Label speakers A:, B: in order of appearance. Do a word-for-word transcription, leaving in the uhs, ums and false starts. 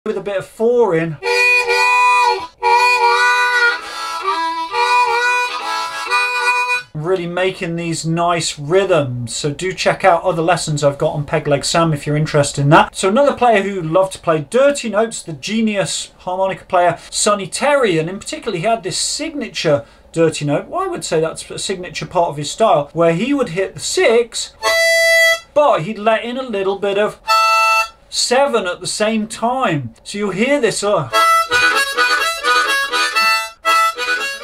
A: with a bit of four in. Really making these nice rhythms. So do check out other lessons I've got on Peg Leg Sam if you're interested in that. So another player who loved to play dirty notes, the genius harmonica player Sonny Terry, and in particular he had this signature dirty note. Well, I would say that's a signature part of his style, where he would hit the six, but he'd let in a little bit of seven at the same time. So you'll hear this uh,